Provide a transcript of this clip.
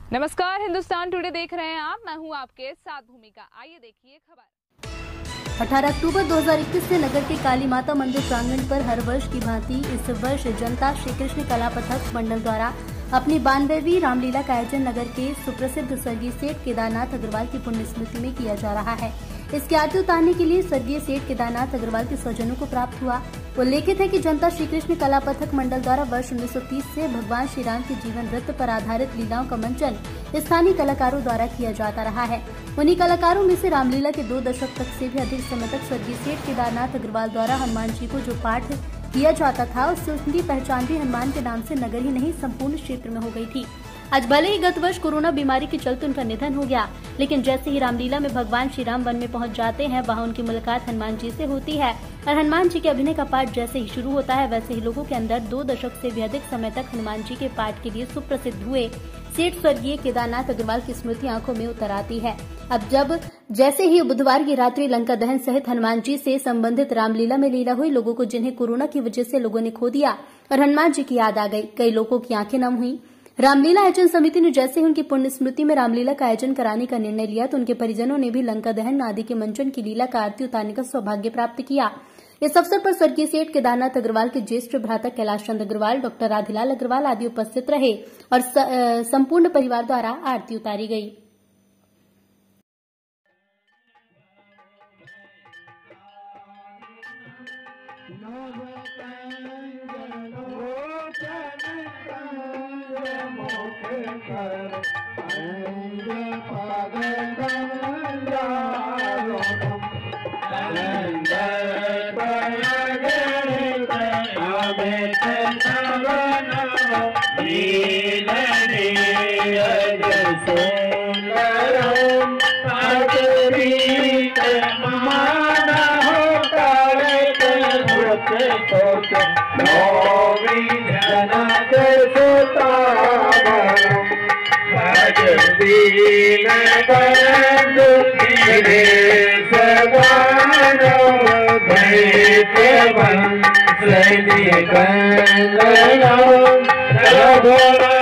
नमस्कार, हिंदुस्तान टुडे देख रहे हैं आप। मैं हूं आपके साथ भूमिका। आइए देखिए खबर। 18 अक्टूबर 2021 से नगर के काली माता मंदिर प्रांगण पर हर वर्ष की भांति इस वर्ष जनता श्री कृष्ण कला पथक मंडल द्वारा अपनी 92वीं रामलीला का आयोजन नगर के सुप्रसिद्ध स्वर्गीय सेठ केदारनाथ अग्रवाल की पुण्य स्मृति में किया जा रहा है। इसकी आरती उतारने के लिए स्वर्गीय सेठ केदारनाथ अग्रवाल के स्वजनों को प्राप्त हुआ। उल्लेखित है कि जनता श्री कृष्ण कला पथक मंडल द्वारा वर्ष 1930 से भगवान श्री राम के जीवन वृत्त पर आधारित लीलाओं का मंचन स्थानीय कलाकारों द्वारा किया जाता रहा है। उन्हीं कलाकारों में से रामलीला के 2 दशक तक से भी अधिक समय तक स्वर्गीय सेठ केदारनाथ अग्रवाल द्वारा हनुमान जी को जो पाठ किया जाता था, उससे उनकी पहचान भी हनुमान के नाम से नगर ही नहीं संपूर्ण क्षेत्र में हो गई थी। आज भले ही गत वर्ष कोरोना बीमारी के चलते उनका निधन हो गया, लेकिन जैसे ही रामलीला में भगवान श्री राम वन में पहुंच जाते हैं, वहां उनकी मुलाकात हनुमान जी से होती है और हनुमान जी के अभिनय का पाठ जैसे ही शुरू होता है, वैसे ही लोगों के अंदर 2 दशक से भी अधिक समय तक हनुमान जी के पाठ के लिए सुप्रसिद्ध हुए सेठ स्वर्गीय केदारनाथ अग्रवाल की स्मृति आंखों में उतर आती है। अब जैसे ही बुधवार की रात्रि लंका दहन सहित हनुमान जी से संबंधित रामलीला में लीला हुई, लोगों को जिन्हें कोरोना की वजह से लोगों ने खो दिया और हनुमान जी की याद आ गई, कई लोगों की आंखें नम हुई। रामलीला आयोजन समिति ने जैसे ही उनकी पुण्य स्मृति में रामलीला का आयोजन कराने का निर्णय लिया, तो उनके परिजनों ने भी लंका दहन आदि के मंचन की लीला का आरती उतारने का सौभाग्य प्राप्त किया। इस अवसर पर स्वर्गीय सेठ केदारनाथ अग्रवाल के ज्येष्ठ भ्राता कैलाश चंद्र अग्रवाल, डॉक्टर राधीलाल अग्रवाल आदि उपस्थित रहे और संपूर्ण परिवार द्वारा आरती उतारी गई। Seni